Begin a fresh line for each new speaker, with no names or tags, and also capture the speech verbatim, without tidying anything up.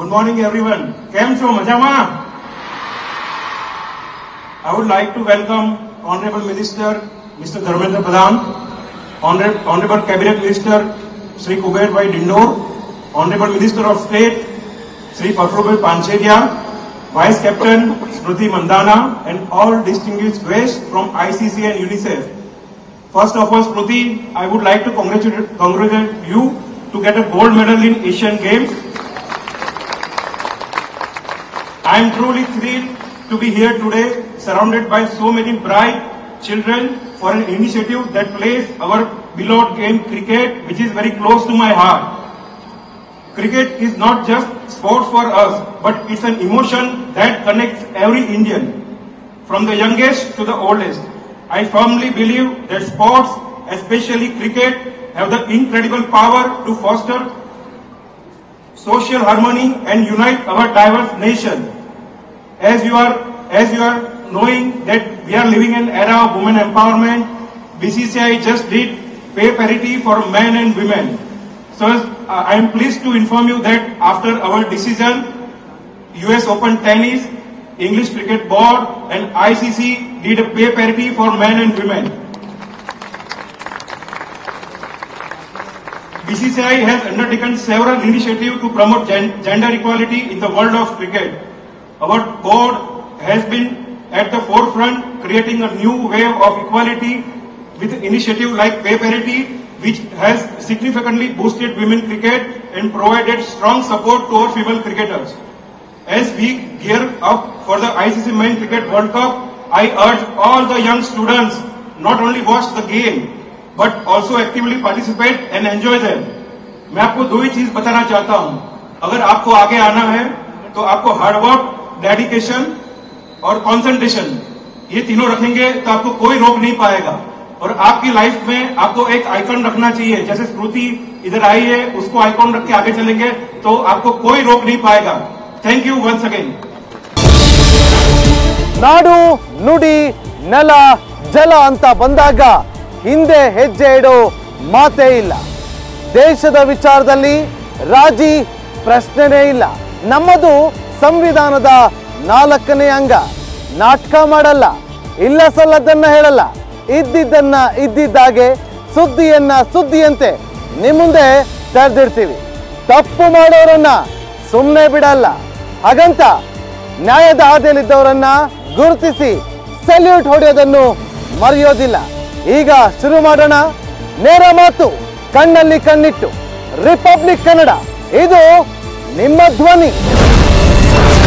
Good morning, everyone. Kem cho majama? I would like to welcome Honorable Minister Mister Dharmendra Pradhan, Honorable, Honorable Cabinet Minister Shri Kuber Bhai Dindor, Honorable Minister of State Shri Parfubhai Pancheria, Vice Captain Smriti Mandana, and all distinguished guests from I C C and UNICEF. First of all, Smriti, I would like to congratulate, congratulate you to get a gold medal in Asian Games. I am truly thrilled to be here today, surrounded by so many bright children for an initiative that plays our beloved game cricket, which is very close to my heart. Cricket is not just sport for us, but it's an emotion that connects every Indian, from the youngest to the oldest. I firmly believe that sports, especially cricket, have the incredible power to foster social harmony and unite our diverse nation. As you are, as you are knowing that we are living in an era of women empowerment, B C C I just did pay parity for men and women. So uh, I am pleased to inform you that after our decision, U S Open Tennis, English Cricket Board, and I C C did a pay parity for men and women. B C C I has undertaken several initiatives to promote gen gender equality in the world of cricket. Our board has been at the forefront, creating a new wave of equality with initiative like pay parity, which has significantly boosted women cricket and provided strong support to our female cricketers. As we gear up for the I C C Men Cricket World Cup, I urge all the young students not only watch the game, but also actively participate and enjoy them. मैं आपको दो ही चीज बताना चाहता हूं. अगर आपको आगे आना है, तो आपको हार्डवर्क, डेडिकेशन और कंसंट्रेशन, ये तीनों रखेंगे तो आपको कोई रोक नहीं पाएगा. और आपकी लाइफ में आपको एक आइकॉन रखना चाहिए. जैसे स्मृति इधर आई है, उसको आइकॉन रख के आगे चलेंगे तो आपको कोई रोक नहीं पाएगा. Thank you once again.
ನಾಡು ನುಡಿ ನೆಲ ಜಲ ಅಂತ ಬಂದಾಗ ಹಿಂದೆ ಹೆಜ್ಜೆ ಇಡೋ ಮಾತೇ ಇಲ್ಲ. ದೇಶದ ವಿಚಾರದಲ್ಲಿ ರಾಜಿ ಪ್ರಶ್ನೆನೇ ಇಲ್ಲ. ನಮ್ಮದು ಸಂವಿಧಾನದ ನಾಲ್ಕನೇ ಅಂಗ. ನಾಟಕ ಮಾಡಲ್ಲ, ಇಲ್ಲ ಸಲ್ಲದನ್ನ ಹೇಳಲ್ಲ, ಇದ್ದಿದ್ದನ್ನ ಇದ್ದಿದ್ದಾಗೆ, ಸುದ್ದಿಯನ್ನ ಸುದ್ದಿಯಂತೆ ನಿಮ್ಮ ಮುಂದೆ ತೆರೆದಿಡ್ತೀವಿ. ತಪ್ಪು ಮಾಡೋರನ್ನ ಸುಮ್ಮನೆ ಬಿಡಲ್ಲ. ಹಾಗಂತ ನ್ಯಾಯದ ಹಾದಿಯಲ್ಲಿದ್ದವರನ್ನ ಗುರುತಿಸಿ ಸಲ್ಯೂಟ್ ಹೊಡೆಯೋದನ್ನು ಮರೆಯೋದಿಲ್ಲ. ಈಗ ಶುರು ಮಾಡೋಣ ನೇರ ಮಾತು, ಕಣ್ಣಲ್ಲಿ ಕಣ್ಣಿಟ್ಟು. ರಿಪಬ್ಲಿಕ್ ಕನ್ನಡ, ಇದು ನಿಮ್ಮ ಧ್ವನಿ.